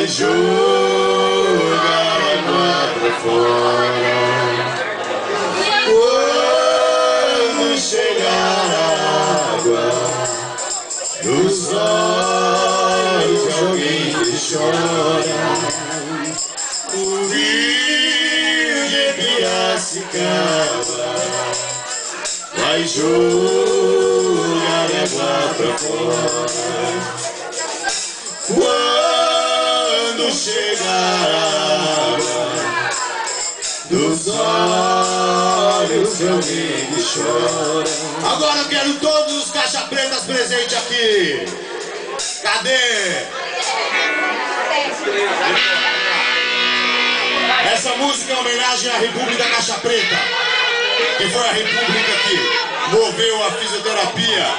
vai jogar água pra fora. Quando chegar a água nos olhos de alguém que chora, o rio de Piracicaba vai jogar água pra fora. Quando chegar a água dos olhos de alguém que chora. Agora eu quero todos os caixa pretas presentes aqui. Cadê? Essa música é uma homenagem à República Caixa Preta, que foi a república que moveu a fisioterapia.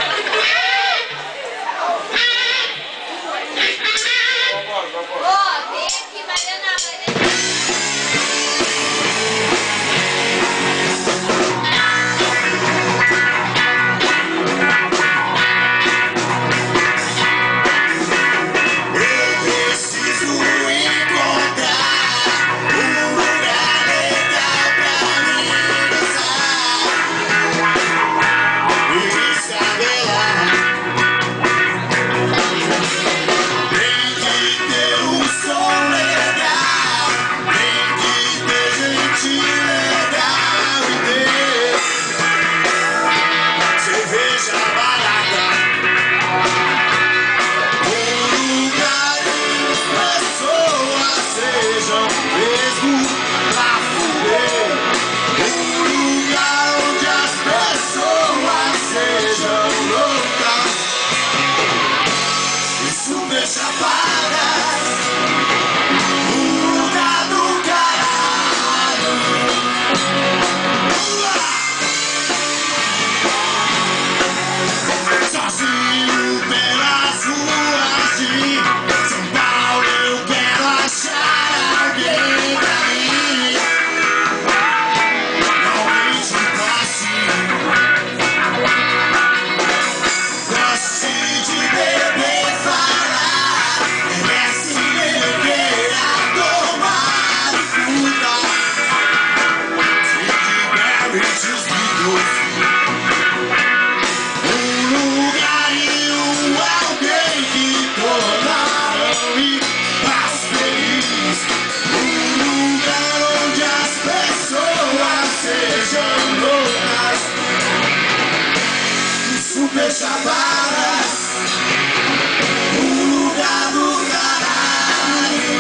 Chapadas, o lugar do caralho.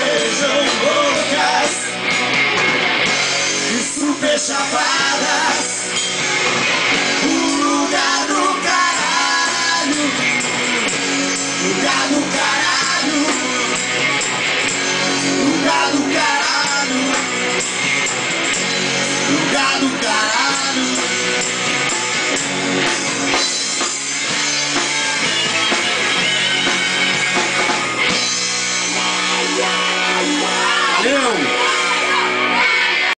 Chapadas.